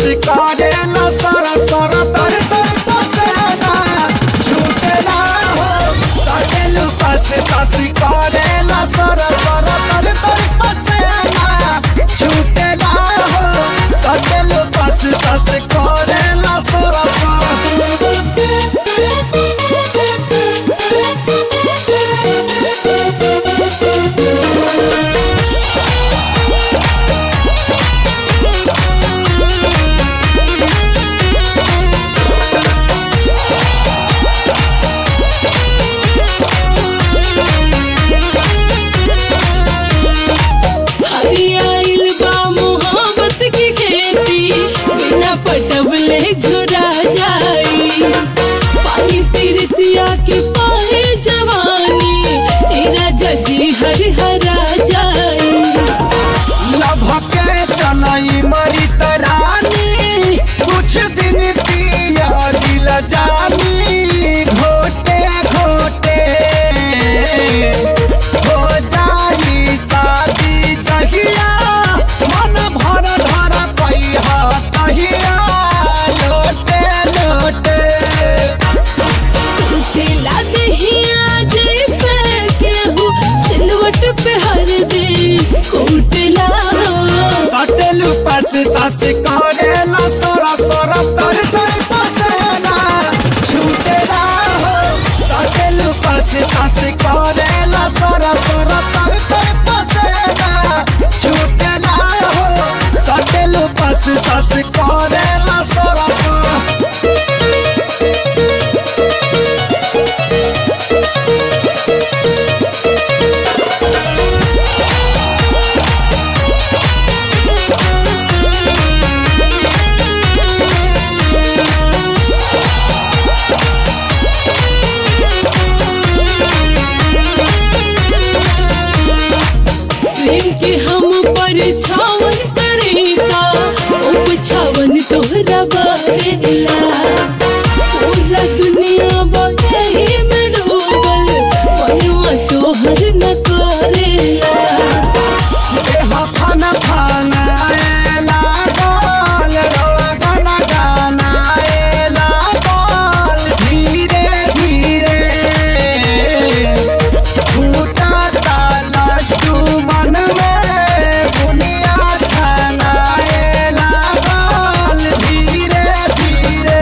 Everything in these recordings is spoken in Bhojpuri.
करेला सर सर तर तर पसेना छूटेला हो सटेलू पास सास करेला सर सर तर तर पसेना छूटेला हो सटेलू पास सास करेला सर पटवले झुरा जाई पानी तीरतिया के पाए जवानी तेरा जजी हर हरा जाई लभके चनई मरी तरानी कुछ दिन पिया दिल जानी घोटे घोटे हो जाई शादी जहिया मन भर धर पैहा कहिया लोटे लोटे उठेला दहिया जैसे केहू सिलवट पे हर दे कोटला सटेलू पास सास करेला सोरा सोरा तर तर पसेना छूटेला हो सटेलू पास सास करेला सोरा सोरा तर तर पसेना छूटेला हो सटेलू पास सास करेला सोरा सोरा प्रेम के हम पर छावन करेगा उपछावन तोहरा बारेला पूरा दुनिया बहे में डूबल मनवा तोहर न करेला खाना खाना एला बोल रोला गाना गाना एला बोल धीरे धीरे फूटा ताला तू मन में बुनिया छाना एला बोल धीरे धीरे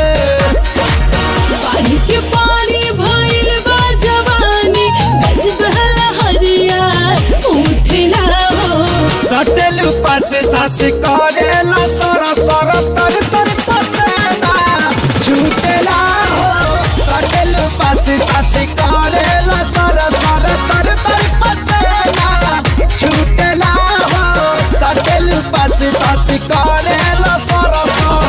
पानी के पानी भइल बा जवानी गज बहला हरिया उठेला हो सटेलू पास सास करेला सर सर तर तर पसेना छूटेला हो सटेलू पास सास करेला सर सर तर तर पसेना छूटेला हो सटेलू पास सास करेला सर सर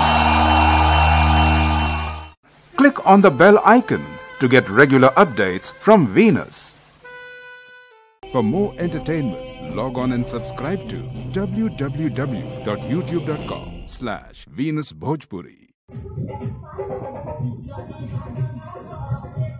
Click on the bell icon to get regular updates from Venus. For more entertainment, log on and subscribe to www.youtube.com/VenusBhojpuri.